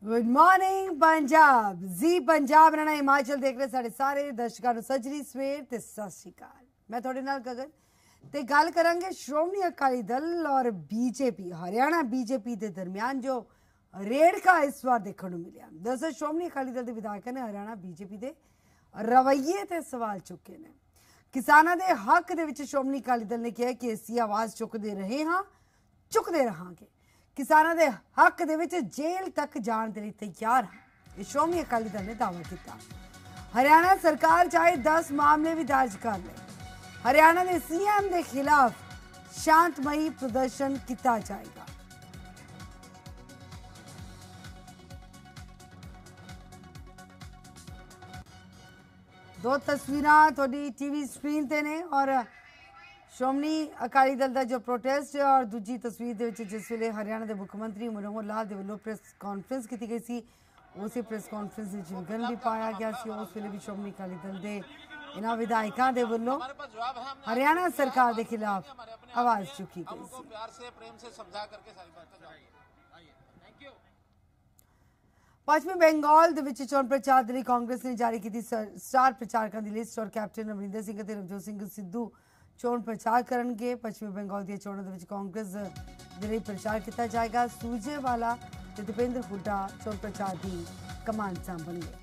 Good morning Punjab ji Punjab रहना हिमाचल देख रहे साढ़े सारे दर्शकों सजरी सवेर ते सत श्री अकाल। मैं थोड़े नाल गगन ते गल करांगे श्रोमणी अकाली दल और बीजेपी हरियाणा बीजेपी के दरमियान जो रेड़का इस बार देखने को मिला। दरअसल श्रोमणी अकाली दल के विधायकों ने हरियाणा बीजेपी के रवैये ते सवाल चुके हैं। किसानों के हक दे विच श्रोमणी अकाली दल ने कहा कि असीं आवाज़ चुकते रहे हाँ चुकते रहांगे। किसानों के हक दे विच जेल तक जाने के लिए तैयार हैं, श्रोमणी अकाली दल ने दावा किया। हरियाणा सरकार चाहे 10 मामले भी दर्ज कर ले, हरियाणा के सीएम के खिलाफ शांतमई प्रदर्शन किया जाएगा। दो तस्वीरां थोड़ी टीवी स्क्रीन ते ने और श्रोमणी अकाली दल का जो प्रोटेस्ट है और दूजी तस्वीर के जिस वे हरियाणा के मुख्यमंत्री मनोहर लाल के वालों प्रेस कॉन्फ्रेंस की गई सी, उस प्रेस कॉन्फ्रेंस में विघन भी पाया गया सी। उस वे भी श्रोमणी अकाली दल के इन्होंने विधायकों के वालों हरियाणा सरकार के खिलाफ आवाज़ चुकी गई सी। पश्चिमी बंगाल के चोण प्रचार के लिए कांग्रेस ने जारी की स्टार प्रचारकों की लिस्ट और कैप्टन अमरिंदर सिंह और नवजोत सिंह सिद्धू चोण प्रचार करेंगे। पश्चिमी बंगाल दी चोणों के कांग्रेस के लिए प्रचार किया जाएगा। सूरजेवाला ते दीपेंद्र हुड्डा चोण प्रचार की कमान संभालेंगे।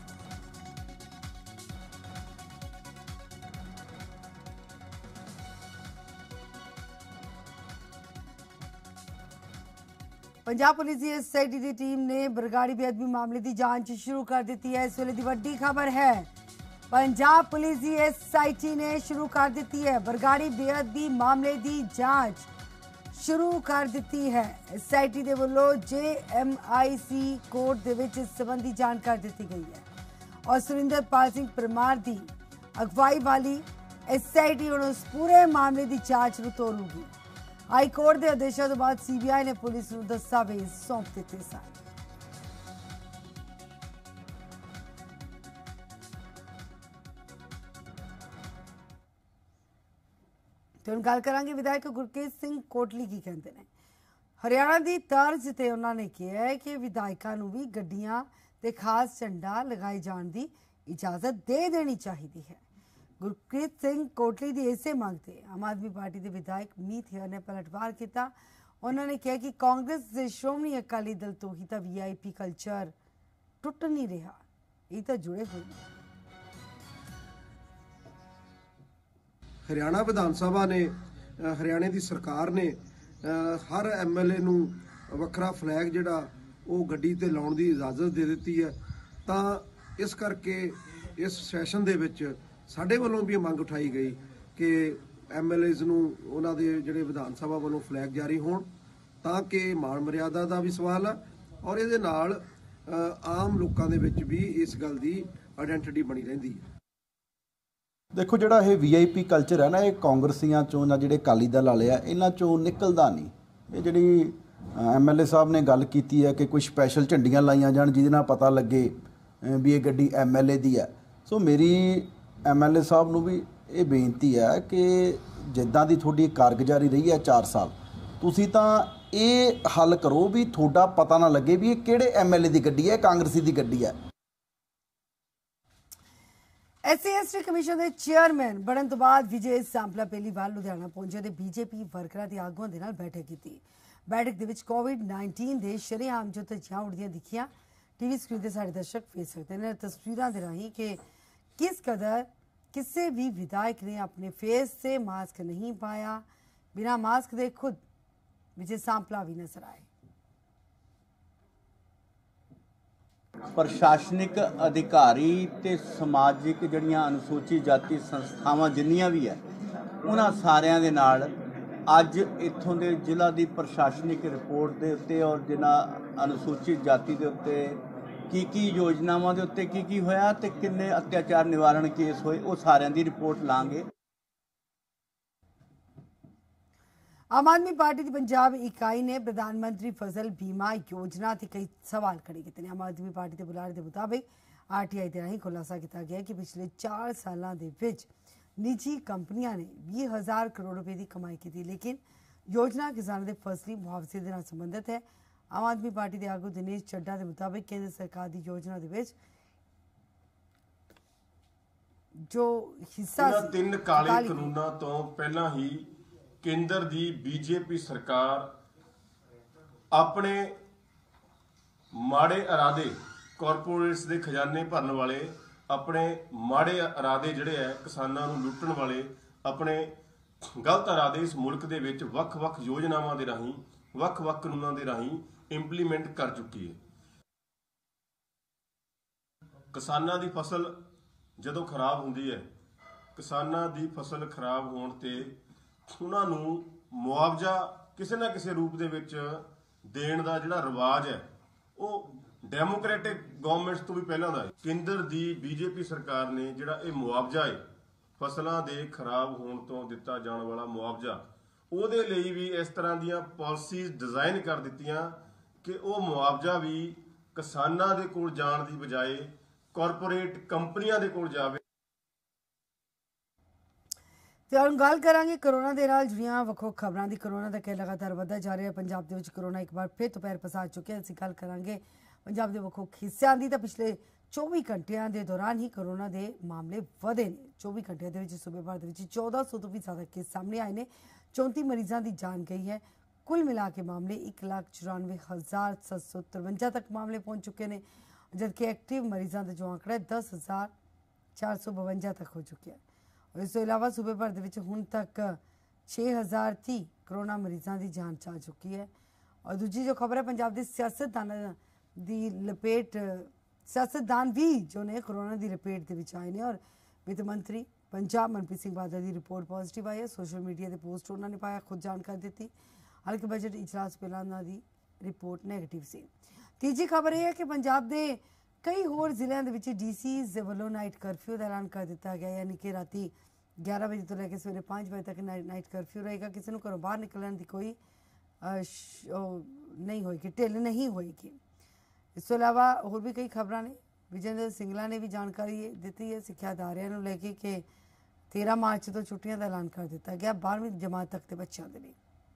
पंजाब पुलिस की एसआईटी की टीम ने बरगाड़ी बेअदबी मामले की जांच शुरू कर दी है। इस वेले की वड्डी खबर है, पंजाब पुलिस की एसआईटी ने शुरू कर दी है, बरगाड़ी बेअदबी मामले की जांच शुरू कर दी है। एसआईटी के वालों JMIC कोर्ट के विच इस संबंधी जानकारी दी गई है और सुरिंदर पाल सिंह परमार की अगवाई वाली एसआईटी हुण उस पूरे मामले की जांच नूं तोलूगी। हाईकोर्ट के आदेशों के बाद CBI ने पुलिस को दस्तावेज सौंप दिए सन। तो हम गल करांगे विधायक गुरकीरत सिंह कोटली की कहते हैं। हरियाणा की तर्ज से उन्होंने कहा है कि विधायकों को भी गड्डियां ते खास झंडा लगाए जाने की इजाजत दे देनी चाहिए है। गुरकीरत सिंह कोटली की इसे मांगते आम आदमी पार्टी के विधायक मीत हेयर ने पलटवार किया। उन्होंने कहा कि कांग्रेस के श्रोमणी अकाली दल तो ही तो VIP कल्चर टुट नहीं रहा, ये तो जुड़े हुए हैं। हरियाणा विधान सभा ने हरियाणा की सरकार ने हर MLA नूं वखरा फ्लैग जिहड़ा वो गड्डी ते लाउण दी इजाजत दे दी है। तो इस करके इस सैशन दे विच साडे वालों भी मंग उठाई गई कि MLAs नूं उन्हां दे जिहड़े विधान सभा वालों फ्लैग जारी होण ताकि मान मर्यादा का भी सवाल है और इहदे नाल आम लोकां दे विच भी इस गल दी आइडेंटिटी बनी रहिंदी है। देखो जिहड़ा ये VIP कल्चर है ना, ये कांग्रसियां चों जां जिहड़े अकाली दल वाले आ इन्हां चों निकलदा नहीं। ये जिहड़ी MLA साहब ने गल कीती है कि कोई स्पैशल झंडियां लाइयां जाण जिहदे नाल पता लगे भी ये गड्डी MLA दी है। सो मेरी MLA साहब नूं भी ये बेनती है कि जिद्दां दी तुहाडी कारगुजारी रही है 4 साल, तुसीं तां ये हल करो भी तुहाडा पता ना लगे भी ये किहड़े MLA दी गड्डी है, कांग्रेसी दी गड्डी है। SC/ST कमीशन के चेयरमैन बनने तो बाद विजय सांपला पहली बार लुधियाना पहुंचे तो बीजेपी वर्करां के आगुआं दे नाल बैठक की। बैठक दे विच COVID-19 के शरेआम जो धज्जियां उड़दियां दिखियां टीवी स्क्रीन ते सारे दर्शक वेख सकते हैं तस्वीरां दे राहीं कि किस कदर किसी भी विधायक ने अपने फेस से मास्क नहीं पाया। बिना मास्क के खुद विजय सांपला भी नजर आए। प्रशासनिक अधिकारी ते समाजिक जड़ियां अनुसूचित जाति संस्थावां जिन्नियां भी है उन्हां सारियां दे नाल अज इत्थों दे जिला दी प्रशासनिक रिपोर्ट दे उत्ते और जिन्हां अनुसूचित जाति दे उत्ते की योजनावां दे उत्ते की होया ते किन्ने अत्याचार निवारण केस होए वो सारियां दी रिपोर्ट लांगे। आम आदमी पार्टी की पंजाब इकाई ने प्रधानमंत्री फसल बीमा योजना से कई सवाल खड़े किए हैं। आम आदमी पार्टी के बुलारे के मुताबिक RTI के राही खुलासा किया गया कि पिछले 4 सालों के निजी कंपनियां ने 20,000 करोड़ रुपए की कमाई की थी, लेकिन योजना किसानों के फसली मुआवजे के नाल संबंधित है। ਆਮ ਆਦਮੀ ਪਾਰਟੀ ਦੇ ਆਗੂ ਦਿਨੇਸ਼ ਚੱਡਾ ਦੇ ਮੁਤਾਬਿਕ ਕੇਂਦਰ ਸਰਕਾਰ ਦੀ ਯੋਜਨਾ ਦੇ ਵਿੱਚ ਜੋ ਹਿੱਸਾ ਇਹਨਾਂ 3 ਕਾਲੇ ਕਾਨੂੰਨਾਂ ਤੋਂ ਪਹਿਲਾਂ ਹੀ ਕੇਂਦਰ ਦੀ ਬੀਜੇਪੀ ਸਰਕਾਰ ਆਪਣੇ ਮਾੜੇ ਇਰਾਦੇ ਕਾਰਪੋਰੇਟਸ ਦੇ ਖਜ਼ਾਨੇ ਭਰਨ ਵਾਲੇ ਆਪਣੇ ਮਾੜੇ ਇਰਾਦੇ ਜਿਹੜੇ ਹੈ ਕਿਸਾਨਾਂ ਨੂੰ ਲੁੱਟਣ ਵਾਲੇ ਆਪਣੇ ਗਲਤ ਇਰਾਦੇ ਇਸ ਮੁਲਕ ਦੇ ਵਿੱਚ ਵੱਖ-ਵੱਖ ਯੋਜਨਾਵਾਂ ਦੇ ਰਾਹੀਂ ਵੱਖ-ਵੱਖ ਕਾਨੂੰਨਾਂ ਦੇ ਰਾਹੀਂ ਇੰਪਲੀਮੈਂਟ ਕਰ ਚੁੱਕੀ ਹੈ। ਕਿਸਾਨਾਂ ਦੀ ਫਸਲ ਜਦੋਂ ਖਰਾਬ ਹੁੰਦੀ ਹੈ, ਕਿਸਾਨਾਂ ਦੀ ਫਸਲ ਖਰਾਬ ਹੋਣ ਤੇ ਉਹਨਾਂ ਨੂੰ ਮੁਆਵਜ਼ਾ ਕਿਸੇ ਨਾ ਕਿਸੇ ਰੂਪ ਦੇ ਵਿੱਚ ਦੇਣ ਦਾ ਜਿਹੜਾ ਰਿਵਾਜ ਹੈ ਉਹ ਡੈਮੋਕ੍ਰੈਟਿਕ ਗਵਰਨਮੈਂਟਸ ਤੋਂ ਵੀ ਪਹਿਲਾਂ ਦਾ ਹੈ। ਕੇਂਦਰ ਦੀ ਬੀਜੇਪੀ ਸਰਕਾਰ ਨੇ ਜਿਹੜਾ ਇਹ ਮੁਆਵਜ਼ਾ ਹੈ ਫਸਲਾਂ ਦੇ ਖਰਾਬ ਹੋਣ ਤੋਂ ਦਿੱਤਾ ਜਾਣ ਵਾਲਾ ਮੁਆਵਜ਼ਾ, ਉਹਦੇ ਲਈ ਵੀ ਇਸ ਤਰ੍ਹਾਂ ਦੀਆਂ ਪਾਲਿਸੀਜ਼ ਡਿਜ਼ਾਈਨ ਕਰ ਦਿੱਤੀਆਂ ਕਿ ਉਹ ਮੁਆਵਜ਼ਾ ਵੀ ਕਿਸਾਨਾਂ ਦੇ ਕੋਲ ਜਾਣ ਦੀ ਬਜਾਏ ਕਾਰਪੋਰੇਟ ਕੰਪਨੀਆਂ ਦੇ ਕੋਲ ਜਾਵੇ। ਤੇ ਹੁਣ ਗੱਲ ਕਰਾਂਗੇ ਕੋਰੋਨਾ ਦੇ ਨਾਲ ਜੁੜੀਆਂ ਵੱਖ-ਵੱਖ ਖਬਰਾਂ ਦੀ। ਕੋਰੋਨਾ ਦਾ ਕਹਿਰ ਲਗਾਤਾਰ ਵਧਦਾ ਜਾ ਰਿਹਾ। ਪੰਜਾਬ ਦੇ ਵਿੱਚ ਕੋਰੋਨਾ ਇੱਕ ਵਾਰ ਫਿਰ ਦੁਪਹਿਰ ਪਸਾਰ ਚੁੱਕਿਆ। ਅਸੀਂ ਗੱਲ ਕਰਾਂਗੇ ਪੰਜਾਬ ਦੇ ਵੱਖ-ਵੱਖ ਹਿੱਸਿਆਂ ਦੀ। ਤਾਂ ਪਿਛਲੇ 24 ਘੰਟਿਆਂ ਦੇ ਦੌਰਾਨ ਹੀ ਕੋਰੋਨਾ ਦੇ ਮਾਮਲੇ ਵਧੇ ਨੇ। 24 ਘੰਟਿਆਂ ਦੇ ਵਿੱਚ ਸੂਬੇ ਭਰ ਦੇ ਵਿੱਚ 1400 ਤੋਂ ਵੀ ਜ਼ਿਆਦਾ ਕੇਸ ਸਾਹਮਣੇ ਆਏ ਨੇ। 34 ਮਰੀਜ਼ਾਂ ਦੀ ਜਾਨ ਗਈ ਹੈ। ਕੁੱਲ ਮਿਲਾ ਕੇ ਮਾਮਲੇ 1,94,753 ਤੱਕ ਮਾਮਲੇ ਪਹੁੰਚ ਚੁੱਕੇ ਨੇ, जबकि एक्टिव मरीजों का जो आंकड़ा है 10,452 तक हो चुका है। और इस अलावा सूबे भर के हुण तक 6,030 कोरोना मरीजों की जान आ चुकी है। और दूजी जो खबर है पंजाब के सियासतदान की लपेट सियासतदान भी जो ने कोरोना की लपेट के आए हैं। और वित्त मंत्री पंजाब मनप्रीत सिंह बादल की रिपोर्ट पॉजिटिव आई है। सोशल मीडिया के पोस्ट उन्होंने पाया, खुद जानकारी दी। हालांकि बजट इजलास पहला उन्होंने रिपोर्ट नैगेटिव सी। तीजी खबर यह है कि पंजाब के कई होर जिलों के DCs वालों नाइट करफ्यू का ऐलान कर दिया गया, यानी कि राती 11 बजे तो लैके सवेरे 5 बजे तक नाइट करफ्यू रहेगा। किसी को घरों बाहर निकलने की कोई नहीं होगी, ढिल नहीं होगी। इस तो इलावा होर भी कई खबर ने। विजेंद्र सिंगला ने भी जानकारी दी है सिक्ख्या अदारियां नूं लैके कि 13 मार्च तो छुट्टियां का ऐलान कर दिया गया 12वीं जमात तक के बच्चों के लिए।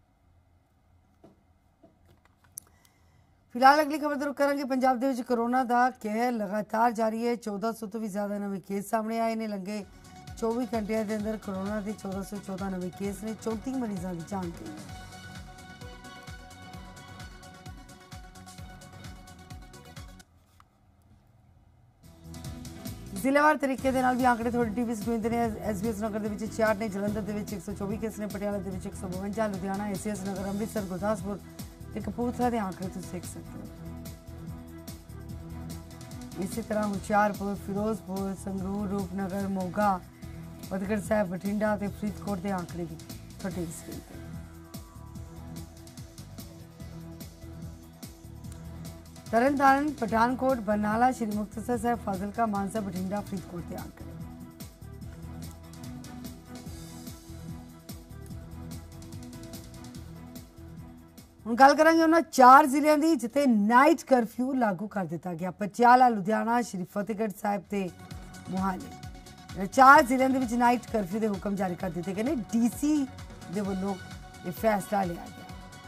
फिलहाल अगली खबर तो रुख करांगे। पंजाब दे विच कोरोना का कहर लगातार जारी है। 1400 तो भी ज़्यादा नवे केस सामने आए ने। लंघे 24 घंटिया के अंदर कोरोना के 1414 नवे केस ने। 34 मरीजों की जान गई है। जिलेवार तरीके के नाल भी आंकड़े थोड़े टीवी स्क्रीन ते ने। SBS नगर के 66 ने, जलंधर के 124 केस ने, पटियाला के 152, लुधियाना, ACS नगर, अमृतसर, गुरदासपुर ते कपूरथला के आंकड़े तुम देख सकते हो। इसी तरह हुशियारपुर, फिरोजपुर, संगरूर, रूपनगर, मोगा, फतेहगढ़ साहब, बठिंडा ते फरीदकोट के आंकड़े भी थोड़ी स्क्रीन पर। तरनतारन, पठानकोट, बरनाला, श्री मुक्तसर साहब, फाजिलका, मानसा, बठिंडा, फरीदकोट के आंकड़े। हम गल करांगे उन्होंने 4 जिलों की जिथे नाइट करफ्यू लागू कर दिता गया। पटियाला, लुधियाना, श्री फतेहगढ़ साहब ते मोहाली, 4 जिलों के नाइट करफ्यू के हुक्म जारी कर दिए गए हैं। DC के वलों यह फैसला लिया गया।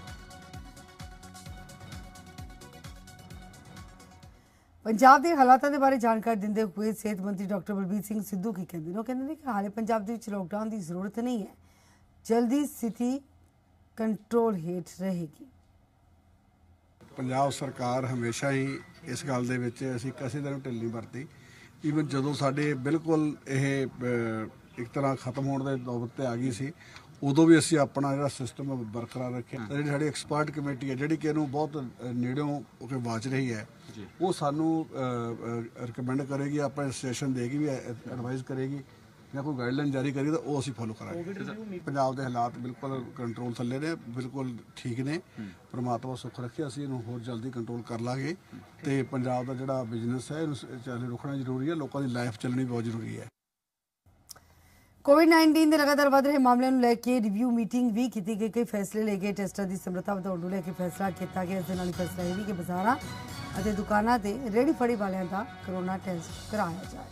पंजाब के हालातों के बारे जानकारी देंदे हुए सेहत मंत्री डॉक्टर बलबीर सिंह सिद्धू की कहते हैं कि हाले पंजाब के लॉकडाउन की जरूरत नहीं है, जल्दी स्थिति कंट्रोल हेठ रहेगी। पंजाब सरकार हमेशा ही इस गल दे विच असीं किसी तरह ढिल नहीं वरती। ईवन जदों साडे बिल्कुल यह एक तरह खत्म होने के नौबत ते आ गई सी, उदों भी असीं अपना जिहड़ा सिस्टम बरकरार रखे। जिहड़ी साडी एक्सपर्ट कमेटी है जिहड़ी कि इहनूं बहुत नेड़ों होकर वाच रही है, वो सानू रिकमेंड करेगी, अपने सजेशन देगी, भी एडवाइस करेगी या कोई गाइडलाइन जारी करेगी तो वो असीं फॉलो करांगे। पंजाब के हालात बिल्कुल कंट्रोल थल्ले ने, बिल्कुल ठीक ने। परमात्मा सुख रखे, असीं इहनूं होर जल्दी कंट्रोल कर लांगे। तो पंजाब का जिहड़ा बिजनेस है इहनूं चालू रखना जरूरी है, लोगों की लाइफ चलनी बहुत जरूरी है। कोविड-19 के लगातार बढ़ रहे मामलों को लेकर रिव्यू मीटिंग भी की गई। कई फैसले ले गए। टेस्टां की समर्था बढ़ाउण नूं लेकर फैसला किया गया। इस दे नाल फैसला यह भी कि बाजारां अते दुकानां ते रेहड़ी फड़ी वालियां दा कोरोना टेस्ट कराया जाए।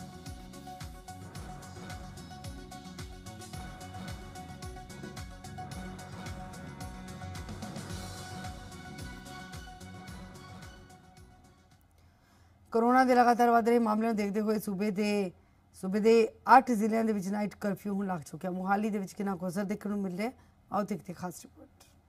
ਕੋਰੋਨਾ ਦੇ ਲਗਾਤਾਰ ਵਧ ਰਹੇ ਮਾਮਲਿਆਂ ਨੂੰ ਦੇਖਦੇ ਹੋਏ ਸੂਬੇ ਦੇ 8 ਜ਼ਿਲ੍ਹਿਆਂ ਦੇ ਵਿੱਚ ਨਾਈਟ ਕਰਫਿਊ ਹੁਣ ਲੱਗ ਚੁੱਕਿਆ। ਮੁਹਾਲੀ ਦੇ ਵਿੱਚ ਕਿੰਨਾ ਕੁ ਅਸਰ ਦੇਖਣ ਨੂੰ ਮਿਲ ਰਿਹਾ, ਆਓ ਦੇਖਦੇ ਖਾਸ ਰਿਪੋਰਟ।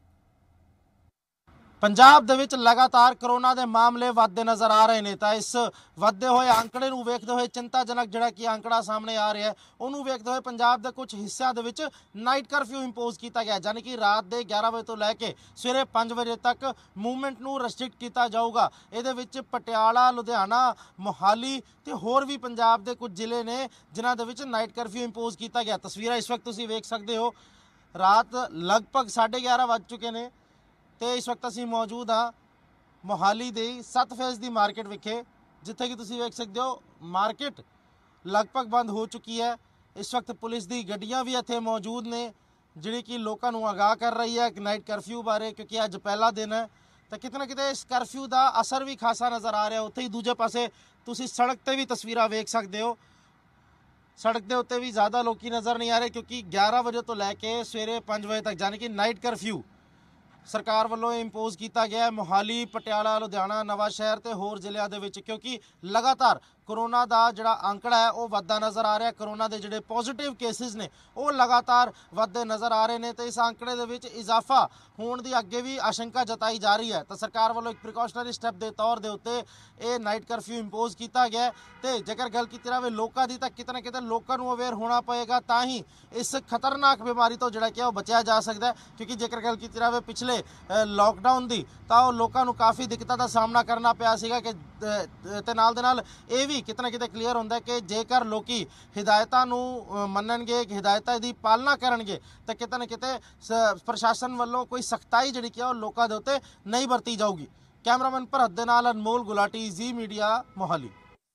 ਪੰਜਾਬ ਦੇ ਵਿੱਚ ਲਗਾਤਾਰ ਕਰੋਨਾ ਦੇ ਮਾਮਲੇ ਵੱਧਦੇ ਨਜ਼ਰ ਆ ਰਹੇ ਨੇ, ਤਾਂ ਇਸ ਵੱਧਦੇ ਹੋਏ ਅੰਕੜੇ ਨੂੰ ਵੇਖਦੇ ਹੋਏ ਚਿੰਤਾਜਨਕ ਜਿਹੜਾ ਕਿ ਅੰਕੜਾ ਸਾਹਮਣੇ ਆ ਰਿਹਾ ਹੈ, ਉਹਨੂੰ ਵੇਖਦੇ ਹੋਏ ਪੰਜਾਬ ਦੇ ਕੁਝ ਹਿੱਸਿਆਂ ਦੇ ਵਿੱਚ ਨਾਈਟ ਕਰਫਿਊ ਇੰਪੋਜ਼ ਕੀਤਾ ਗਿਆ, ਯਾਨੀ ਕਿ ਰਾਤ ਦੇ 11 ਵਜੇ ਤੋਂ ਲੈ ਕੇ ਸਵੇਰੇ 5 ਵਜੇ ਤੱਕ ਮੂਵਮੈਂਟ ਨੂੰ ਰੈਸਟ੍ਰਿਕਟ ਕੀਤਾ ਜਾਊਗਾ। ਇਹਦੇ ਵਿੱਚ ਪਟਿਆਲਾ, ਲੁਧਿਆਣਾ, ਮੋਹਾਲੀ ਤੇ ਹੋਰ ਵੀ ਪੰਜਾਬ ਦੇ ਕੁਝ ਜ਼ਿਲ੍ਹੇ ਨੇ ਜਿਨ੍ਹਾਂ ਦੇ ਵਿੱਚ ਨਾਈਟ ਕਰਫਿਊ ਇੰਪੋਜ਼ ਕੀਤਾ ਗਿਆ। ਤਸਵੀਰਾਂ ਇਸ ਵਕਤ ਤੁਸੀਂ ਵੇਖ ਸਕਦੇ ਹੋ, ਰਾਤ ਲਗਭਗ 11:30 ਵੱਜ ਚੁੱਕੇ ਨੇ ਤੇ ਇਸ ਵਕਤ ਅਸੀਂ ਮੌਜੂਦ ਹਾਂ ਮੋਹਾਲੀ ਦੇ 7 ਫੇਜ਼ ਦੀ ਮਾਰਕੀਟ ਵਿਖੇ, ਜਿੱਥੇ ਕਿ ਤੁਸੀਂ ਵੇਖ ਸਕਦੇ ਹੋ ਮਾਰਕੀਟ ਲਗਭਗ ਬੰਦ ਹੋ ਚੁੱਕੀ ਹੈ। ਇਸ ਵਕਤ ਪੁਲਿਸ ਦੀ ਗੱਡੀਆਂ ਵੀ ਇੱਥੇ ਮੌਜੂਦ ਨੇ ਜਿਹੜੀ ਕਿ ਲੋਕਾਂ ਨੂੰ ਆਗਾਹ ਕਰ ਰਹੀ ਹੈ ਨਾਈਟ ਕਰਫਿਊ ਬਾਰੇ, ਕਿਉਂਕਿ ਅੱਜ ਪਹਿਲਾ ਦਿਨ ਹੈ ਤਾਂ ਕਿਤੇ ਨਾ ਕਿਤੇ ਇਸ ਕਰਫਿਊ ਦਾ ਅਸਰ ਵੀ ਖਾਸਾ ਨਜ਼ਰ ਆ ਰਿਹਾ। ਉੱਥੇ ਹੀ ਦੂਜੇ ਪਾਸੇ ਤੁਸੀਂ ਸੜਕ ਤੇ ਵੀ ਤਸਵੀਰਾਂ ਵੇਖ ਸਕਦੇ ਹੋ, ਸੜਕ ਦੇ ਉੱਤੇ ਵੀ ਜ਼ਿਆਦਾ ਲੋਕੀ ਨਜ਼ਰ ਨਹੀਂ ਆ ਰਹੇ ਕਿਉਂਕਿ 11 ਵਜੇ ਤੋਂ ਲੈ ਕੇ ਸਵੇਰੇ 5 ਵਜੇ ਤੱਕ ਯਾਨੀ ਕਿ ਨਾਈਟ ਕਰਫਿਊ ਸਰਕਾਰ ਵੱਲੋਂ ਇੰਪੋਜ਼ ਕੀਤਾ ਗਿਆ ਹੈ ਮੋਹਾਲੀ, ਪਟਿਆਲਾ, ਲੁਧਿਆਣਾ, ਨਵਾਂ ਸ਼ਹਿਰ ਤੇ ਹੋਰ ਜ਼ਿਲ੍ਹਿਆਂ ਦੇ ਵਿੱਚ, ਕਿਉਂਕਿ ਲਗਾਤਾਰ ਕੋਰੋਨਾ ਦਾ ਜਿਹੜਾ ਅੰਕੜਾ ਹੈ ਉਹ ਵੱਧਦਾ ਨਜ਼ਰ ਆ ਰਿਹਾ। ਕੋਰੋਨਾ ਦੇ ਜਿਹੜੇ ਪੋਜ਼ਿਟਿਵ ਕੇਸਿਸ ਨੇ ਉਹ ਲਗਾਤਾਰ ਵੱਧਦੇ ਨਜ਼ਰ ਆ ਰਹੇ ਨੇ ਤੇ ਇਸ ਅੰਕੜੇ ਦੇ ਵਿੱਚ ਇਜ਼ਾਫਾ ਹੋਣ ਦੀ ਅੱਗੇ ਵੀ ਆਸ਼ੰਕਾ ਜਤਾਈ ਜਾ ਰਹੀ ਹੈ। ਤਾਂ ਸਰਕਾਰ ਵੱਲੋਂ ਇੱਕ ਪ੍ਰੀਕਾਸ਼ਨਰੀ ਸਟੈਪ ਦੇ ਤੌਰ ਦੇ ਉੱਤੇ ਇਹ ਨਾਈਟ ਕਰਫਿਊ ਇੰਪੋਜ਼ ਕੀਤਾ ਗਿਆ ਤੇ ਜੇਕਰ ਗੱਲ ਕੀਤੀ ਜਾਵੇ ਲੋਕਾਂ ਦੀ, ਤਾਂ ਕਿਤੇ ਨਾ ਕਿਤੇ ਲੋਕਾਂ ਨੂੰ ਅਵੇਅਰ ਹੋਣਾ ਪਏਗਾ ਤਾਂ ਹੀ ਇਸ ਖਤਰਨਾਕ ਬਿਮਾਰੀ ਤੋਂ ਜਿਹੜਾ ਕਿ ਉਹ ਬਚਿਆ ਜਾ ਸਕਦਾ ਹੈ। ਕਿਉਂਕਿ ਜੇਕਰ ਗੱਲ ਕੀਤੀ ਜਾਵੇ ਪਿਛਲੇ ਲਾਕਡਾਊਨ ਦੀ, ਤਾਂ ਉਹ ਲੋਕਾਂ ਨੂੰ ਕਾਫੀ ਦਿੱਕਤਾਂ ਦਾ ਸਾਹਮਣਾ ਕਰਨਾ ਪਿਆ ਸੀਗਾ ਕਿ ਤੇ ਨਾਲ ਦੇ ਨਾਲ ਇਹ ਵੀ ਕਿਤੇ ਨਾ ਕਿਤੇ ਕਲੀਅਰ ਹੁੰਦਾ ਕਿ ਜੇਕਰ ਲੋਕੀ ਹਿਦਾਇਤਾਂ ਨੂੰ ਮੰਨਣਗੇ, ਹਿਦਾਇਤਾਂ ਦੀ ਪਾਲਣਾ ਕਰਨਗੇ ਤਾਂ ਕਿਤੇ ਨਾ ਕਿਤੇ ਪ੍ਰਸ਼ਾਸਨ ਵੱਲੋਂ ਕੋਈ ਸਖਤਾਈ ਜਿਹੜੀ ਕਿ ਉਹ ਲੋਕਾਂ ਦੇ ਉੱਤੇ ਨਹੀਂ ਵਰਤੀ ਜਾਊਗੀ। ਕੈਮਰਾਮੈਨ ਭਰਤ ਦੇ ਨਾਲ ਅਨਮੋਲ ਗੁਲਾਟੀ, ਜ਼ੀ ਮੀਡੀਆ, ਮੋਹਾਲੀ।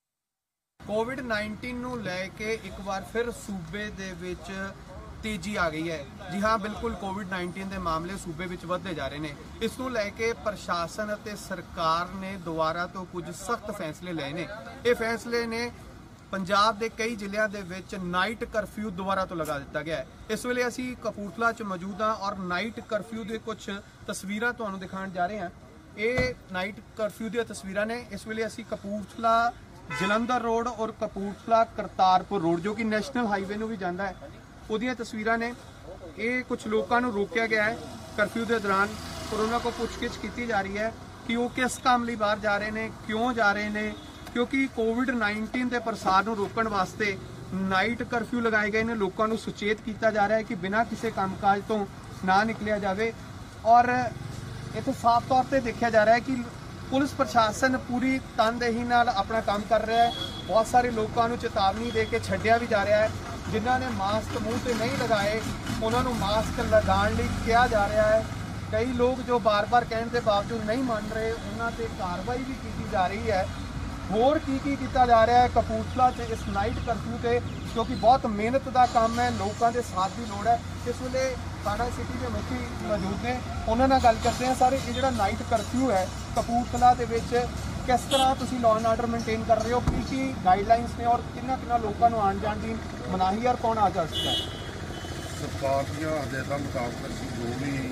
ਕੋਵਿਡ-19 ਨੂੰ ਲੈ ਕੇ ਇੱਕ ਵਾਰ ਫਿਰ ਸੂਬੇ ਦੇ ਵਿੱਚ ਤੇਜ਼ੀ ਆ ਗਈ ਹੈ। ਜੀ ਹਾਂ, ਬਿਲਕੁਲ ਕੋਵਿਡ-19 ਦੇ ਮਾਮਲੇ ਸੂਬੇ ਵਿੱਚ ਵੱਧਦੇ ਜਾ ਰਹੇ ਨੇ। ਇਸ ਨੂੰ ਲੈ ਕੇ ਪ੍ਰਸ਼ਾਸਨ ਅਤੇ ਸਰਕਾਰ ਨੇ ਦੁਬਾਰਾ ਤੋਂ ਕੁਝ ਸਖਤ ਫੈਸਲੇ ਲਏ ਨੇ। ਇਹ ਫੈਸਲੇ ਨੇ ਪੰਜਾਬ ਦੇ ਕਈ ਜ਼ਿਲ੍ਹਿਆਂ ਦੇ ਵਿੱਚ ਨਾਈਟ ਕਰਫਿਊ ਦੁਬਾਰਾ ਤੋਂ ਲਗਾ ਦਿੱਤਾ ਗਿਆ ਹੈ। ਇਸ ਵੇਲੇ ਅਸੀਂ ਕਪੂਰਥਲਾ 'ਚ ਮੌਜੂਦ ਹਾਂ ਔਰ ਨਾਈਟ ਕਰਫਿਊ ਦੇ ਕੁਝ ਤਸਵੀਰਾਂ ਤੁਹਾਨੂੰ ਦਿਖਾਉਣ ਜਾ ਰਹੇ ਹਾਂ। ਇਹ ਨਾਈਟ ਕਰਫਿਊ ਦੀਆਂ ਤਸਵੀਰਾਂ ਨੇ। ਇਸ ਵੇਲੇ ਅਸੀਂ ਕਪੂਰਥਲਾ ਜਲੰਧਰ ਰੋਡ ਔਰ ਕਪੂਰਥਲਾ ਕਰਤਾਰਪੁਰ ਰੋਡ ਜੋ ਕਿ ਨੈਸ਼ਨਲ ਹਾਈਵੇ ਨੂੰ ਵੀ ਜਾਂਦਾ ਹੈ, ਉਹਦੀਆਂ ਤਸਵੀਰਾਂ ਨੇ। ਇਹ ਕੁਝ ਲੋਕਾਂ ਨੂੰ ਰੋਕਿਆ ਗਿਆ ਹੈ ਕਰਫਿਊ ਦੇ ਦੌਰਾਨ ਔਰ ਉਹਨਾਂ ਕੋਲ ਪੁੱਛਗਿੱਛ ਕੀਤੀ ਜਾ ਰਹੀ ਹੈ ਕਿ ਉਹ ਕਿਸ ਕੰਮ ਲਈ ਬਾਹਰ ਜਾ ਰਹੇ ਨੇ, ਕਿਉਂ ਜਾ ਰਹੇ ਨੇ, ਕਿਉਂਕਿ ਕੋਵਿਡ-19 ਦੇ ਪ੍ਰਸਾਰ ਨੂੰ ਰੋਕਣ ਵਾਸਤੇ ਨਾਈਟ ਕਰਫਿਊ ਲਗਾਏ ਗਏ ਨੇ। ਲੋਕਾਂ ਨੂੰ ਸੁਚੇਤ ਕੀਤਾ ਜਾ ਰਿਹਾ ਹੈ ਕਿ ਬਿਨਾਂ ਕਿਸੇ ਕੰਮਕਾਜ ਤੋਂ ਨਾ ਨਿਕਲਿਆ ਜਾਵੇ ਔਰ ਇੱਥੇ ਸਾਫ਼ ਤੌਰ ਤੇ ਦੇਖਿਆ ਜਾ ਰਿਹਾ ਹੈ ਕਿ ਪੁਲਿਸ ਪ੍ਰਸ਼ਾਸਨ ਪੂਰੀ ਤਨਦੇਹੀ ਨਾਲ ਆਪਣਾ ਕੰਮ ਕਰ ਰਿਹਾ ਹੈ। ਬਹੁਤ ਸਾਰੇ ਲੋਕਾਂ ਨੂੰ ਚੇਤਾਵਨੀ ਦੇ ਕੇ ਛੱਡਿਆ ਵੀ ਜਾ ਰਿਹਾ ਹੈ। ਜਿਨ੍ਹਾਂ ਨੇ ਮਾਸਕ ਮੂੰਹ ਤੇ ਨਹੀਂ ਲਗਾਏ ਉਹਨਾਂ ਨੂੰ ਮਾਸਕ ਲਗਾਉਣ ਲਈ ਕਿਹਾ ਜਾ ਰਿਹਾ ਹੈ। ਕਈ ਲੋਕ ਜੋ ਬਾਰ-ਬਾਰ ਕਹਿਣ ਦੇ ਬਾਵਜੂਦ ਨਹੀਂ ਮੰਨ ਰਹੇ ਉਹਨਾਂ ਤੇ ਕਾਰਵਾਈ ਵੀ ਕੀਤੀ ਜਾ ਰਹੀ ਹੈ। ਹੋਰ ਕੀ ਕੀਤਾ ਜਾ ਰਿਹਾ ਹੈ ਕਪੂਰਥਲਾ 'ਚ ਇਸ ਨਾਈਟ ਕਰਫਿਊ ਤੇ, ਕਿਉਂਕਿ ਬਹੁਤ ਮਿਹਨਤ ਦਾ ਕੰਮ ਹੈ, ਲੋਕਾਂ ਦੇ ਸਾਥ ਦੀ ਲੋੜ ਹੈ। ਇਸ ਵੇਲੇ ਥਾਣਾ ਸਿਟੀ ਦੇ ਮੁਖੀ ਮੌਜੂਦ ਨੇ, ਉਹਨਾਂ ਨਾਲ ਗੱਲ ਕਰਦੇ ਹਾਂ। ਸਰ, ਇਹ ਜਿਹੜਾ ਨਾਈਟ ਕਰਫਿਊ ਹੈ ਕਪੂਰਥਲਾ ਦੇ ਵਿੱਚ ਕਿਸ ਤਰ੍ਹਾਂ ਤੁਸੀਂ ਲਾਅ ਐਂਡ ਆਰਡਰ ਮੇਨਟੇਨ ਕਰ ਰਹੇ ਹੋ, ਕੀ ਗਾਈਡਲਾਈਨਸ ਨੇ ਔਰ ਕਿੰਨਾ ਕਿੰਨਾ ਲੋਕਾਂ ਨੂੰ ਆਉਣ ਜਾਣ ਦੀ ਮਨਾਹੀ ਔਰ ਕੌਣ ਆ ਜਾ ਸਕਦਾ ਹੈ? ਸਰਕਾਰ ਦੀਆਂ ਹਦਾਇਤਾਂ ਮੁਤਾਬਕ ਅਸੀਂ ਜੋ ਵੀ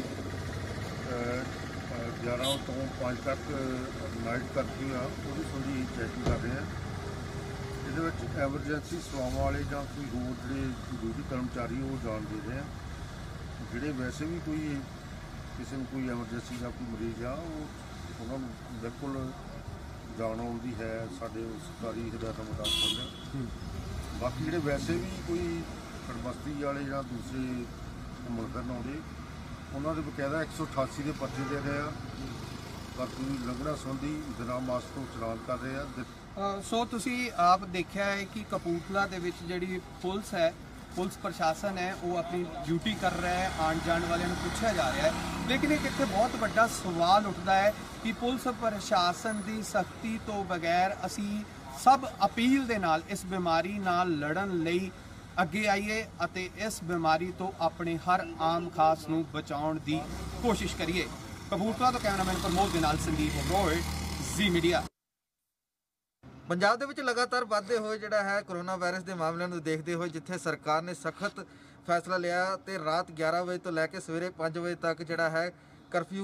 11 ਤੋਂ 5 ਤੱਕ ਨਾਈਟ ਕਰਫਿਊ ਆ ਉਹਦੀ ਥੋੜ੍ਹੀ ਚੈਕਿੰਗ ਕਰ ਰਹੇ ਹਾਂ। ਇਹਦੇ ਵਿੱਚ ਐਮਰਜੈਂਸੀ ਸੇਵਾਵਾਂ ਵਾਲੇ ਜਾਂ ਕੋਈ ਹੋਰ ਜਿਹੜੇ ਡਿਊਟੀ ਕਰਮਚਾਰੀ ਉਹ ਜਾਣ ਦੇ ਰਹੇ ਆ। ਜਿਹੜੇ ਵੈਸੇ ਵੀ ਕੋਈ ਕਿਸੇ ਨੂੰ ਕੋਈ ਐਮਰਜੈਂਸੀ ਦਾ ਕੋਈ ਮਰੀਜ਼ ਆ ਉਹ ਉਹਨਾਂ ਨੂੰ ਬਿਲਕੁਲ ਜਾਣ ਆਉਣ ਦੀ ਹੈ ਸਾਡੇ ਸਰਕਾਰੀ ਹਦਾਇਤਾਂ ਮੁਤਾਬਕ ਹੁੰਦੇ। ਬਾਕੀ ਜਿਹੜੇ ਵੈਸੇ ਵੀ ਕੋਈ ਬਸਤੀ ਵਾਲੇ ਜਾਂ ਦੂਸਰੇ ਘੁੰਮਣ ਫਿਰਨ ਆਉਂਦੇ ਉਹਨਾਂ ਦੇ ਬਕਾਇਦਾ 188 ਦੇ ਪਰਚੇ ਦੇ ਰਹੇ ਆ। ਕਰਫਿਊ ਲੰਘਣਾ ਸੰਬੰਧੀ ਬਿਨਾਂ ਮਾਸਕ ਤੋਂ ਚਲਾਨ ਕਰ ਰਹੇ ਆ। ਸੋ ਤੁਸੀਂ ਆਪ ਦੇਖਿਆ ਹੈ ਕਿ ਕਪੂਰਥਲਾ ਦੇ ਵਿੱਚ ਜਿਹੜੀ ਪੁਲਿਸ ਹੈ, ਪੁਲਿਸ ਪ੍ਰਸ਼ਾਸਨ ਹੈ, ਉਹ ਆਪਣੀ ਡਿਊਟੀ ਕਰ ਰਿਹਾ ਹੈ। ਆਉਣ ਜਾਣ ਵਾਲਿਆਂ ਨੂੰ ਪੁੱਛਿਆ ਜਾ ਰਿਹਾ ਹੈ, ਲੇਕਿਨ ਇੱਕ ਇੱਥੇ ਬਹੁਤ ਵੱਡਾ ਸਵਾਲ ਉੱਠਦਾ ਹੈ ਕਿ ਪੁਲਿਸ ਪ੍ਰਸ਼ਾਸਨ ਦੀ ਸਖਤੀ ਤੋਂ ਬਗੈਰ ਅਸੀਂ ਸਭ ਅਪੀਲ ਦੇ ਨਾਲ ਇਸ ਬਿਮਾਰੀ ਨਾਲ ਲੜਨ ਲਈ ਅੱਗੇ ਆਈਏ ਅਤੇ ਇਸ ਬਿਮਾਰੀ ਤੋਂ ਆਪਣੇ ਹਰ ਆਮ ਖਾਸ ਨੂੰ ਬਚਾਉਣ ਦੀ ਕੋਸ਼ਿਸ਼ ਕਰੀਏ। ਕਪੂਰਥਲਾ ਤੋਂ ਕੈਮਰਾਮੈਨ ਪ੍ਰਮੋਦ ਦੇ ਨਾਲ ਸੰਦੀਪ ਅਬਰੋੜ, ਜ਼ੀ ਮੀਡੀਆ। ਪੰਜਾਬ ਦੇ ਵਿੱਚ ਲਗਾਤਾਰ ਵੱਧਦੇ ਹੋਏ ਜਿਹੜਾ ਹੈ ਕੋਰੋਨਾ ਵਾਇਰਸ ਦੇ ਮਾਮਲਿਆਂ ਨੂੰ ਦੇਖਦੇ ਹੋਏ ਜਿੱਥੇ ਸਰਕਾਰ ਨੇ ਸਖਤ ਫੈਸਲਾ ਲਿਆ ਤੇ ਰਾਤ 11 ਵਜੇ ਤੋਂ ਲੈ ਕੇ ਸਵੇਰੇ 5 ਵਜੇ ਤੱਕ ਜਿਹੜਾ ਹੈ ਕਰਫਿਊ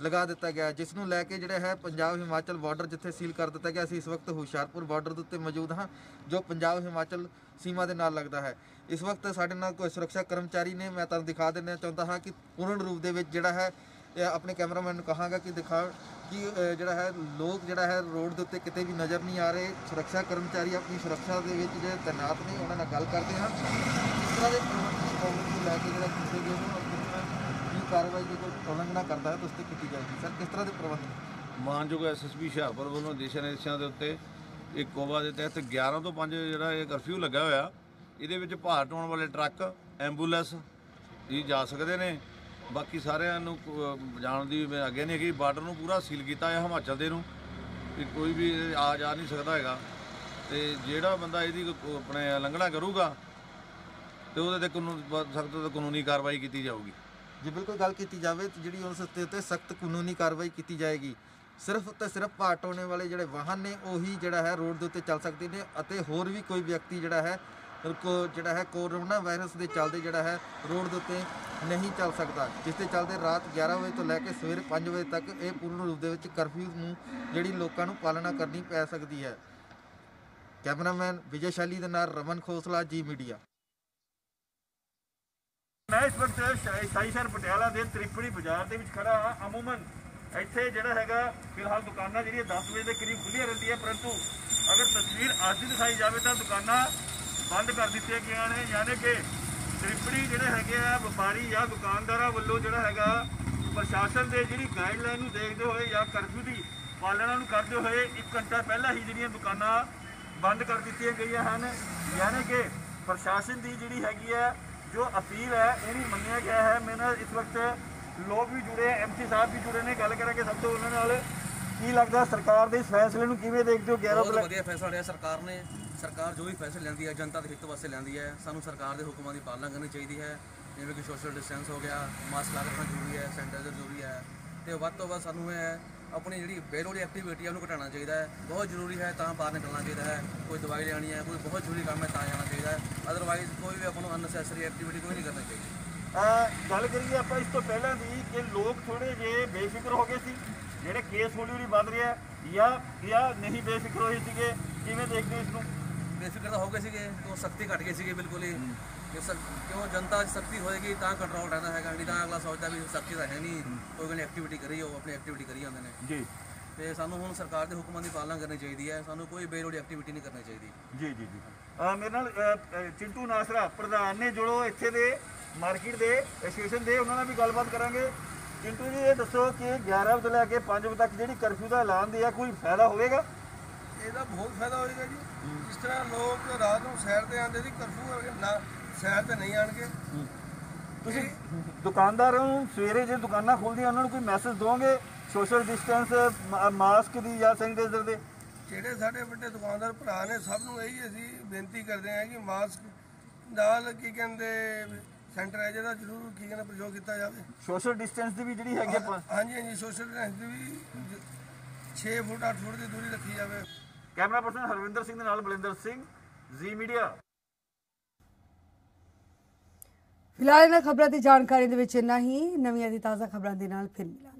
ਲਗਾ ਦਿੱਤਾ ਗਿਆ, ਜਿਸ ਨੂੰ ਲੈ ਕੇ ਜਿਹੜਾ ਹੈ ਪੰਜਾਬ ਹਿਮਾਚਲ ਬਾਰਡਰ ਜਿੱਥੇ ਸੀਲ ਕਰ ਦਿੱਤਾ ਗਿਆ। ਅਸੀਂ ਇਸ ਵਕਤ ਹੁਸ਼ਿਆਰਪੁਰ ਬਾਰਡਰ ਦੇ ਉੱਤੇ ਮੌਜੂਦ ਹਾਂ, ਜੋ ਪੰਜਾਬ ਹਿਮਾਚਲ ਸੀਮਾ ਦੇ ਨਾਲ ਲੱਗਦਾ ਹੈ। ਇਸ ਵਕਤ ਸਾਡੇ ਨਾਲ ਕੋਈ ਸੁਰੱਖਿਆ ਕਰਮਚਾਰੀ ਨੇ, ਮੈਂ ਤੁਹਾਨੂੰ ਦਿਖਾ ਦੇਣਾ ਚਾਹੁੰਦਾ ਹਾਂ ਕਿ ਪੂਰਨ ਰੂਪ ਦੇ ਵਿੱਚ ਜਿਹੜਾ ਹੈ ਆਪਣੇ ਕੈਮਰਾਮੈਨ ਨੂੰ ਕਹਾਂਗਾ ਕਿ ਦਿਖਾ ਕਿ ਜਿਹੜਾ ਹੈ ਲੋਕ ਜਿਹੜਾ ਹੈ ਰੋਡ ਦੇ ਉੱਤੇ ਕਿਤੇ ਵੀ ਨਜ਼ਰ ਨਹੀਂ ਆ ਰਹੇ। ਸੁਰੱਖਿਆ ਕਰਮਚਾਰੀ ਆਪਣੀ ਸੁਰੱਖਿਆ ਦੇ ਵਿੱਚ ਜਿਹੜੇ ਤੈਨਾਤ ਨੇ, ਉਹਨਾਂ ਨਾਲ ਗੱਲ ਕਰਦੇ ਹਾਂ ਇਸ ਤਰ੍ਹਾਂ ਦੇ ਕੋਵਿਡ ਨੂੰ ਲੈ ਕੇ ਜਿਹੜਾ ਕਿਸੇ ਵੀ ਕੀ ਕਾਰਵਾਈ ਦੀ ਕੋਈ ਉਲੰਘਣਾ ਕਰਦਾ ਹੈ ਤਾਂ ਉਸ 'ਤੇ ਕੀਤੀ ਜਾਏਗੀ। ਸਰ, ਕਿਸ ਤਰ੍ਹਾਂ ਦੇ ਪ੍ਰਬੰਧ? ਮਾਨਯੋਗ ਐਸਐਸਪੀ ਹੁਸ਼ਿਆਰਪੁਰ ਵੱਲੋਂ ਦਿਸ਼ਾ ਨਿਰਦੇਸ਼ਾਂ ਦੇ ਉੱਤੇ ਇੱਕ ਕੋਵਾ ਦੇ ਤਹਿਤ 11 ਤੋਂ 5 ਜਿਹੜਾ ਇਹ ਕਰਫਿਊ ਲੱਗਾ ਹੋਇਆ। ਇਹਦੇ ਵਿੱਚ ਭਾਰ ਢੋਣ ਵਾਲੇ ਟਰੱਕ, ਐਂਬੂਲੈਂਸ ਇਹ ਜਾ ਸਕਦੇ ਨੇ। ਬਾਕੀ ਸਾਰਿਆਂ ਨੂੰ ਜਾਣ ਦੀ ਅੱਗੇ ਨਹੀਂ ਹੈਗੀ। ਬਾਰਡਰ ਨੂੰ ਪੂਰਾ ਸੀਲ ਕੀਤਾ ਹੈ ਹਿਮਾਚਲ ਦੇ ਨੂੰ, ਕਿ ਕੋਈ ਵੀ ਆ ਜਾ ਨਹੀਂ ਸਕਦਾ ਹੈਗਾ। ਤੇ ਜਿਹੜਾ ਬੰਦਾ ਇਹਦੀ ਆਪਣੇ ਉਲੰਘਣਾ ਕਰੂਗਾ ਤੇ ਉਹਦੇ ਤੇ ਸਖਤ ਤੋਂ ਕਾਨੂੰਨੀ ਕਾਰਵਾਈ ਕੀਤੀ ਜਾਊਗੀ। ਜੇ ਬਿਲਕੁਲ ਗੱਲ ਕੀਤੀ ਜਾਵੇ ਤਾਂ ਜਿਹੜੀ ਉਸ ਉੱਤੇ ਸਖਤ ਕਾਨੂੰਨੀ ਕਾਰਵਾਈ ਕੀਤੀ ਜਾਏਗੀ। ਸਿਰਫ ਤੇ ਸਿਰਫ ਭਾਰ ਢੋਣੇ ਵਾਲੇ ਜਿਹੜੇ ਵਾਹਨ ਨੇ ਉਹੀ ਜਿਹੜਾ ਹੈ ਰੋਡ ਦੇ ਉੱਤੇ ਚੱਲ ਸਕਦੇ ਨੇ, ਅਤੇ ਹੋਰ ਵੀ ਕੋਈ ਵਿਅਕਤੀ ਜਿਹੜਾ ਹੈ ਕੋਰੋਨਾ ਵਾਇਰਸ ਦੇ ਚੱਲਦੇ ਜਿਹੜਾ ਹੈ ਰੋਡ ਦੇ ਉੱਤੇ ਨਹੀਂ ਚੱਲ ਸਕਦਾ, ਜਿਸ ਦੇ ਚੱਲਦੇ ਰਾਤ 11 ਵਜੇ ਤੋਂ ਲੈ ਕੇ ਸਵੇਰੇ 5 ਵਜੇ ਤੱਕ ਇਹ ਪੂਰਨ ਰੂਪ ਦੇ ਵਿੱਚ ਕਰਫਿਊ ਨੂੰ ਜਿਹੜੀ ਲੋਕਾਂ ਨੂੰ ਪਾਲਣਾ ਕਰਨੀ ਪੈ ਸਕਦੀ ਹੈ। ਕੈਮਰਾਮੈਨ ਵਿਜੇ ਸ਼ੈਲੀ ਦੇ ਨਾਲ ਰਮਨ ਖੋਸਲਾ, ਜੀ ਮੀਡੀਆ। ਮੈਂ ਇਸ ਵਕਤ ਸਾਈਸਰ ਪਟਿਆਲਾ ਦੇ ਤ੍ਰਿਪੜੀ ਬਾਜ਼ਾਰ ਦੇ ਵਿੱਚ ਖੜਾ ਹਾਂ। ਅਮੂਮਨ ਇੱਥੇ ਜਿਹੜਾ ਹੈਗਾ ਫਿਲਹਾਲ ਦੁਕਾਨਾਂ ਜਿਹੜੀਆਂ 10 ਵਜੇ ਦੇ ਕਰੀਬ ਖੁੱਲ੍ਹੀਆਂ ਰਹਿੰਦੀਆਂ, ਪਰੰਤੂ ਅਗਰ ਤਸਵੀਰ ਅੱਜ ਦੀ ਦਿਖਾਈ ਜਾਵੇ ਤਾਂ ਦੁਕਾਨਾਂ ਬੰਦ ਕਰ ਦਿੱਤੀਆਂ ਗਈਆਂ ਨੇ। ਯਾਨੀ ਕਿ ਤ੍ਰਿਪੜੀ ਜਿਹੜੇ ਹੈਗੇ ਆ ਵਪਾਰੀ ਜਾਂ ਦੁਕਾਨਦਾਰਾਂ ਵੱਲੋਂ ਜਿਹੜਾ ਹੈਗਾ ਪ੍ਰਸ਼ਾਸਨ ਦੇ ਜਿਹੜੀ ਗਾਈਡਲਾਈਨ ਨੂੰ ਦੇਖਦੇ ਹੋਏ ਜਾਂ ਕਰਫਿਊ ਦੀ ਪਾਲਣਾ ਨੂੰ ਕਰਦੇ ਹੋਏ 1 ਘੰਟਾ ਪਹਿਲਾਂ ਹੀ ਜਿਹੜੀਆਂ ਦੁਕਾਨਾਂ ਬੰਦ ਕਰ ਦਿੱਤੀਆਂ ਗਈਆਂ ਹਨ। ਯਾਨੀ ਕਿ ਪ੍ਰਸ਼ਾਸਨ ਦੀ ਜਿਹੜੀ ਹੈਗੀ ਹੈ ਜੋ ਅਪੀਲ ਹੈ ਉਹਨੂੰ ਮੰਨਿਆ ਗਿਆ ਹੈ। ਮੇਰੇ ਨਾਲ ਇਸ ਵਕਤ ਲੋਕ ਵੀ ਜੁੜੇ, ਐਮਸੀ ਸਾਹਿਬ ਵੀ ਜੁੜੇ ਨੇ। ਗੱਲ ਕਰਾਂਗੇ ਸਭ ਤੋਂ ਉਹਨਾਂ ਨਾਲ। ਕੀ ਲੱਗਦਾ ਸਰਕਾਰ ਦੇ ਇਸ ਫੈਸਲੇ ਨੂੰ ਕਿਵੇਂ ਦੇਖਦੇ ਹੋ? 11 ਬਹੁਤ ਵਧੀਆ ਫੈਸਲਾ ਲਿਆ ਸਰਕਾਰ ਨੇ। ਸਰਕਾਰ ਜੋ ਵੀ ਫੈਸਲੇ ਲੈਂਦੀ ਹੈ ਜਨਤਾ ਦੇ ਹਿੱਤ ਵਾਸਤੇ ਲੈਂਦੀ ਹੈ। ਸਾਨੂੰ ਸਰਕਾਰ ਦੇ ਹੁਕਮਾਂ ਦੀ ਪਾਲਣਾ ਕਰਨੀ ਚਾਹੀਦੀ ਹੈ, ਜਿਵੇਂ ਕਿ ਸੋਸ਼ਲ ਡਿਸਟੈਂਸ ਹੋ ਗਿਆ, ਮਾਸਕ ਲਾ ਕੇ ਰੱਖਣਾ ਜ਼ਰੂਰੀ ਹੈ, ਸੈਨੀਟਾਈਜ਼ਰ ਜ਼ਰੂਰੀ ਹੈ, ਅਤੇ ਵੱਧ ਤੋਂ ਵੱਧ ਸਾਨੂੰ ਆਪਣੀ ਜਿਹੜੀ ਬੇਲੋੜੀ ਐਕਟੀਵਿਟੀ ਹੈ ਉਹਨੂੰ ਘਟਾਉਣਾ ਚਾਹੀਦਾ ਹੈ। ਬਹੁਤ ਜ਼ਰੂਰੀ ਹੈ ਤਾਂ ਬਾਹਰ ਨਿਕਲਣਾ ਚਾਹੀਦਾ ਹੈ। ਕੋਈ ਦਵਾਈ ਲੈਣੀ ਹੈ, ਕੋਈ ਬਹੁਤ ਜ਼ਰੂਰੀ ਕੰਮ ਹੈ ਤਾਂ ਜਾਣਾ ਚਾਹੀਦਾ ਹੈ। ਅਦਰਵਾਈਜ਼ ਕੋਈ ਵੀ ਆਪਾਂ ਨੂੰ ਅਨਨੈਸੈਸਰੀ ਐਕਟੀਵਿਟੀ ਕੋਈ ਨਹੀਂ ਕਰਨੀ ਚਾਹੀਦੀ। ਗੱਲ ਕਰੀਏ ਆਪਾਂ ਇਸ ਤੋਂ ਪਹਿਲਾਂ ਦੀ ਕਿ ਲੋਕ ਥੋੜ੍ਹੇ ਜਿਹੇ ਬੇਫਿਕਰ ਹੋ ਗਏ ਸੀ, ਜਿਹੜੇ ਕੇਸ ਹੌਲੀ ਹੌਲੀ ਵੱਧ ਰਿਹਾ ਜਾਂ ਨਹੀਂ ਬੇਫਿਕਰ ਹੋਏ ਸੀਗੇ, ਕਿਵੇਂ ਦੇਖਦੇ ਇਸ ਨੂੰ? ਬੇਫਿਕਰ ਤਾਂ ਹੋ ਗਏ ਸੀਗੇ, ਤੋਂ ਸਖਤੀ ਘਟ ਗਈ ਸੀਗੀ ਬਿਲਕੁਲ ਹੀ। ਕਿਉਂ ਜਨਤਾ ਸਖਤੀ ਹੋਏਗੀ ਤਾਂ ਕੰਟਰੋਲ ਰਹਿੰਦਾ ਹੈਗਾ, ਨਹੀਂ ਤਾਂ ਅਗਲਾ ਸੋਚਦਾ ਵੀ ਸਖਤੀ ਤਾਂ ਹੈ ਨਹੀਂ, ਕੋਈ ਗੱਲ ਐਕਟੀਵਿਟੀ ਕਰੀ ਉਹ ਆਪਣੀ ਐਕਟੀਵਿਟੀ ਕਰੀ ਜਾਂਦੇ ਨੇ ਜੀ। ਤੇ ਸਾਨੂੰ ਹੁਣ ਸਰਕਾਰ ਦੇ ਹੁਕਮਾਂ ਦੀ ਪਾਲਣਾ ਕਰਨੀ ਚਾਹੀਦੀ ਹੈ, ਸਾਨੂੰ ਕੋਈ ਬੇਲੋੜੀ ਐਕਟੀਵਿਟੀ ਨਹੀਂ ਕਰਨੀ ਚਾਹੀਦੀ। ਜੀ ਜੀ ਜੀ। ਮੇਰੇ ਨਾਲ ਚਿੰਟੂ ਨਾਸਰਾ ਪ੍ਰਧਾਨ ਨੇ ਜੋ ਇੱਥੇ ਦੇ ਮਾਰਕੀਟ ਦੇ ਐਸੋਸੀਏਸ਼ਨ ਦੇ, ਉਹਨਾਂ ਨਾਲ ਵੀ ਗੱਲਬਾਤ ਕਰਾਂਗੇ। ਚਿੰਟੂ ਜੀ, ਇਹ ਦੱਸੋ ਕਿ 11 ਵਜੇ ਤੋਂ ਲੈ ਕੇ 5 ਵਜੇ ਤੱਕ ਜਿਹੜੀ ਕਰਫਿਊ ਦਾ ਐਲਾਨ ਦਿਆ, ਕੋਈ ਫਾਇਦਾ ਹੋਵੇਗਾ? ਇਹਦਾ ਬਹੁਤ ਫਾਇਦਾ ਹੋਏਗਾ ਜੀ। ਜਿਸ ਤਰ੍ਹਾਂ ਲੋਕ ਰਾਤ ਨੂੰ ਸੈਰ ਤੇ ਆਉਂਦੇ ਸੀ, ਕਰਫਿਊ ਨਾ ਸੈਰ ਤੇ ਨਹੀਂ ਆਣਗੇ। ਤੁਸੀਂ ਦੁਕਾਨਦਾਰਾਂ ਨੂੰ ਸਵੇਰੇ ਜੇ ਦੁਕਾਨਾਂ ਖੋਲ੍ਹਦੀਆਂ ਉਹਨਾਂ ਨੂੰ ਕੋਈ ਮੈਸੇਜ ਦੋਗੇ ਸੋਸ਼ਲ ਡਿਸਟੈਂਸ, ਮਾਸਕ ਦੀ ਜਾਂ ਸੈਨੀਟਾਈਜ਼ਰ ਦੇ? ਜਿਹੜੇ ਸਾਡੇ ਵੱਡੇ ਦੁਕਾਨਦਾਰ ਭਰਾ ਨੇ ਸਭ ਨੂੰ ਇਹੀ ਅਸੀਂ ਬੇਨਤੀ ਕਰਦੇ ਹਾਂ ਕਿ ਮਾਸਕ ਨਾਲ ਕੀ ਕਹਿੰਦੇ ਸੈਨੀਟਾਈਜ਼ਰ ਦਾ ਜ਼ਰੂਰ ਕੀ ਕਹਿੰਦੇ ਪ੍ਰਯੋਗ ਕੀਤਾ ਜਾਵੇ। ਸੋਸ਼ਲ ਡਿਸਟੈਂਸ ਦੀ ਵੀ ਜਿਹੜੀ ਹੈਗੀ ਹਾਂਜੀ ਹਾਂਜੀ, ਸੋਸ਼ਲ ਡਿਸਟੈਂਸ ਦੀ ਵੀ 6 ਫੁੱਟ 8 ਫੁੱਟ ਦੀ ਦੂਰੀ ਰੱਖੀ ਜਾਵੇ। ਕੈਮਰਾ ਪਰਸਨ ਹਰਵਿੰਦਰ ਸਿੰਘ ਦੇ ਨਾਲ ਬਲਿੰਦਰ ਸਿੰਘ, ਜੀ ਮੀਡੀਆ। ਫਿਲਹਾਲ ਇਹਨਾਂ ਖਬਰਾਂ ਦੀ ਜਾਣਕਾਰੀ ਦੇ ਵਿੱਚ ਇੰਨਾ ਹੀ। ਨਵੀਆਂ ਦੀ ਤਾਜ਼ਾ ਖਬਰਾਂ ਦੇ ਨਾਲ ਫਿਰ ਮਿਲਾਂਗੇ।